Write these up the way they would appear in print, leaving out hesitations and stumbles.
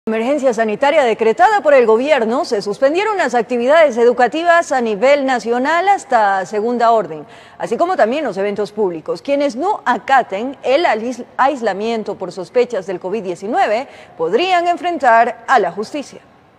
Emergencia sanitaria decretada por el gobierno, se suspendieron las actividades educativas a nivel nacional hasta segunda orden, así como también los eventos públicos. Quienes no acaten el aislamiento por sospechas del COVID-19 podrían enfrentar a la justicia.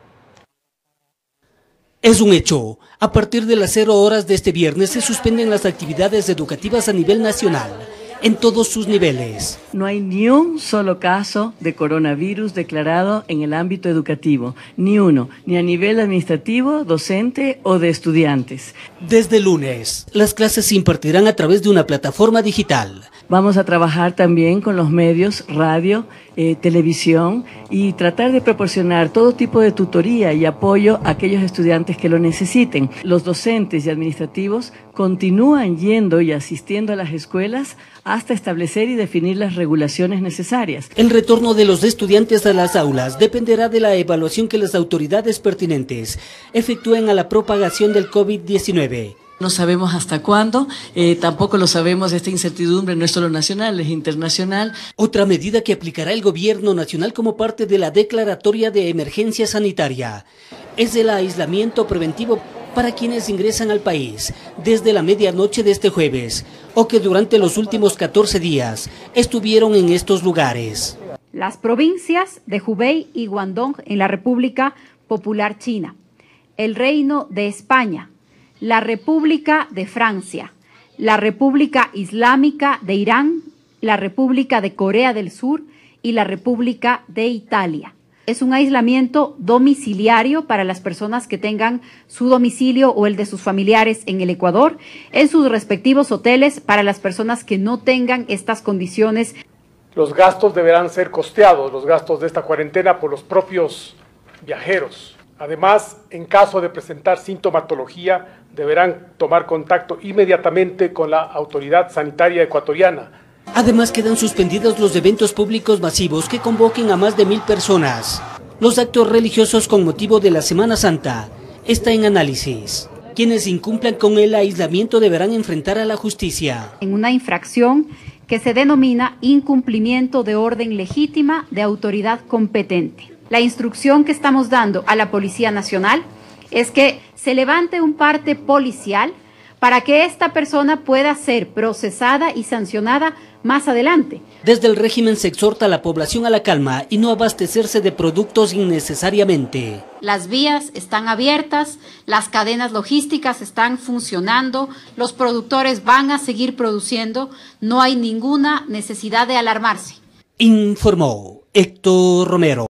Es un hecho. A partir de las 0 horas de este viernes se suspenden las actividades educativas a nivel nacional, en todos sus niveles. No hay ni un solo caso de coronavirus declarado en el ámbito educativo, ni uno, ni a nivel administrativo, docente o de estudiantes. Desde el lunes, las clases se impartirán a través de una plataforma digital. Vamos a trabajar también con los medios, radio, televisión y tratar de proporcionar todo tipo de tutoría y apoyo a aquellos estudiantes que lo necesiten. Los docentes y administrativos continúan yendo y asistiendo a las escuelas hasta establecer y definir las regulaciones necesarias. El retorno de los estudiantes a las aulas dependerá de la evaluación que las autoridades pertinentes efectúen a la propagación del COVID-19. No sabemos hasta cuándo, tampoco lo sabemos, esta incertidumbre no es solo nacional, es internacional. Otra medida que aplicará el gobierno nacional como parte de la declaratoria de emergencia sanitaria es el aislamiento preventivo para quienes ingresan al país desde la medianoche de este jueves o que durante los últimos 14 días estuvieron en estos lugares. Las provincias de Hubei y Guangdong en la República Popular China, el Reino de España, la República de Francia, la República Islámica de Irán, la República de Corea del Sur y la República de Italia. Es un aislamiento domiciliario para las personas que tengan su domicilio o el de sus familiares en el Ecuador, en sus respectivos hoteles para las personas que no tengan estas condiciones. Los gastos deberán ser costeados, los gastos de esta cuarentena, por los propios viajeros. Además, en caso de presentar sintomatología, deberán tomar contacto inmediatamente con la autoridad sanitaria ecuatoriana. Además, quedan suspendidos los eventos públicos masivos que convoquen a más de 1000 personas. Los actos religiosos con motivo de la Semana Santa está en análisis. Quienes incumplan con el aislamiento deberán enfrentar a la justicia. En una infracción que se denomina incumplimiento de orden legítima de autoridad competente. La instrucción que estamos dando a la Policía Nacional es que se levante un parte policial para que esta persona pueda ser procesada y sancionada más adelante. Desde el régimen se exhorta a la población a la calma y no abastecerse de productos innecesariamente. Las vías están abiertas, las cadenas logísticas están funcionando, los productores van a seguir produciendo, no hay ninguna necesidad de alarmarse. Informó Héctor Romero.